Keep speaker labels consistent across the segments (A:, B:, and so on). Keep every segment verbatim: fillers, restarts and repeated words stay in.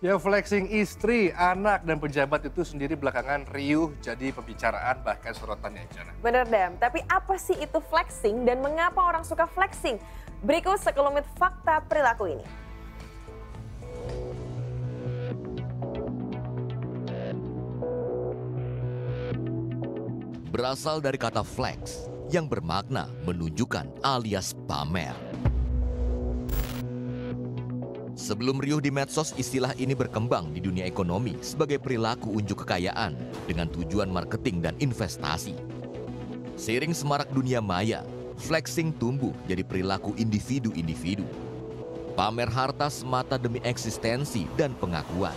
A: Ya, flexing istri, anak, dan pejabat itu sendiri belakangan riuh jadi pembicaraan bahkan sorotan ya, Jana.
B: Bener Dam, tapi apa sih itu flexing dan mengapa orang suka flexing? Berikut sekelumit fakta perilaku ini.
C: Berasal dari kata flex yang bermakna menunjukkan alias pamer. Sebelum riuh di medsos, istilah ini berkembang di dunia ekonomi sebagai perilaku unjuk kekayaan dengan tujuan marketing dan investasi. Seiring semarak dunia maya, flexing tumbuh jadi perilaku individu-individu. Pamer harta semata demi eksistensi dan pengakuan.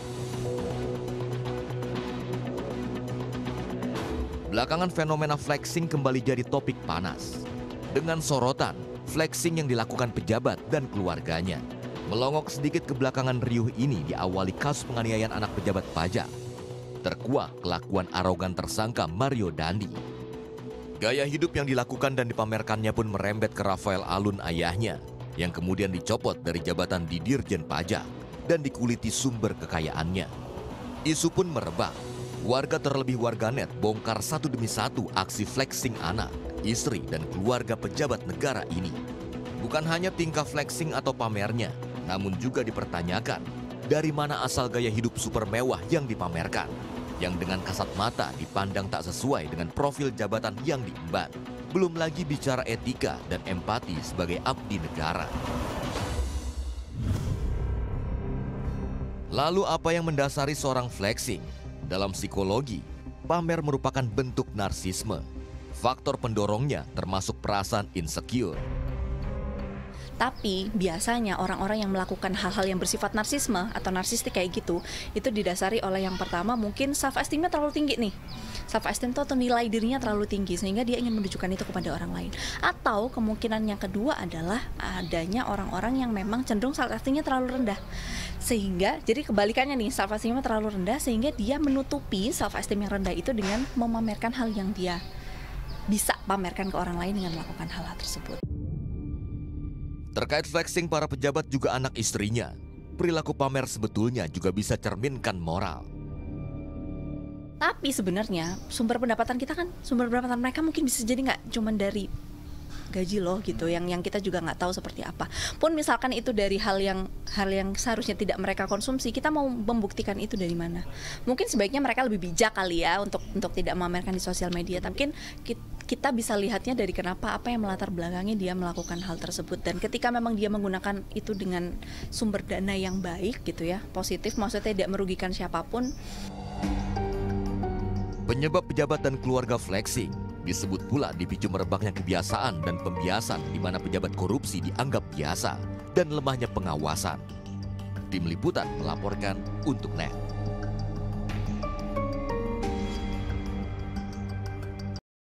C: Belakangan fenomena flexing kembali jadi topik panas. Dengan sorotan, flexing yang dilakukan pejabat dan keluarganya. Melongok sedikit kebelakangan riuh ini diawali kasus penganiayaan anak pejabat pajak. Terkuak kelakuan arogan tersangka Mario Dandi. Gaya hidup yang dilakukan dan dipamerkannya pun merembet ke Rafael Alun ayahnya, yang kemudian dicopot dari jabatan di Dirjen Pajak dan dikuliti sumber kekayaannya. Isu pun merebak. Warga terlebih warganet bongkar satu demi satu aksi flexing anak, istri, dan keluarga pejabat negara ini. Bukan hanya tingkah flexing atau pamernya, namun juga dipertanyakan dari mana asal gaya hidup super mewah yang dipamerkan, yang dengan kasat mata dipandang tak sesuai dengan profil jabatan yang diemban. Belum lagi bicara etika dan empati sebagai abdi negara. Lalu apa yang mendasari seorang flexing? Dalam psikologi, pamer merupakan bentuk narsisme. Faktor pendorongnya termasuk perasaan insecure.
D: Tapi biasanya orang-orang yang melakukan hal-hal yang bersifat narsisme atau narsistik kayak gitu, itu didasari oleh yang pertama mungkin self esteemnya terlalu tinggi nih. Self esteem itu atau nilai dirinya terlalu tinggi sehingga dia ingin menunjukkan itu kepada orang lain. Atau kemungkinan yang kedua adalah adanya orang-orang yang memang cenderung self esteemnya terlalu rendah. Sehingga jadi kebalikannya nih, self esteemnya terlalu rendah sehingga dia menutupi self esteem yang rendah itu dengan memamerkan hal yang dia bisa pamerkan ke orang lain dengan melakukan hal-hal tersebut.
C: Terkait flexing para pejabat juga anak istrinya, perilaku pamer sebetulnya juga bisa cerminkan moral.
D: Tapi sebenarnya sumber pendapatan kita kan, sumber pendapatan mereka mungkin bisa jadi nggak cuma dari gaji loh gitu, yang yang kita juga nggak tahu seperti apa. Pun misalkan itu dari hal yang hal yang seharusnya tidak mereka konsumsi, kita mau membuktikan itu dari mana? Mungkin sebaiknya mereka lebih bijak kali ya untuk untuk tidak memamerkan di sosial media. Tapi mungkin kita bisa lihatnya dari kenapa, apa yang melatar belakangnya dia melakukan hal tersebut. Dan ketika memang dia menggunakan itu dengan sumber dana yang baik gitu ya, positif, maksudnya tidak merugikan siapapun.
C: Penyebab pejabat dan keluarga flexing disebut pula dipicu merebaknya kebiasaan dan pembiasan di mana pejabat korupsi dianggap biasa dan lemahnya pengawasan. Tim Liputan melaporkan untuk N E T.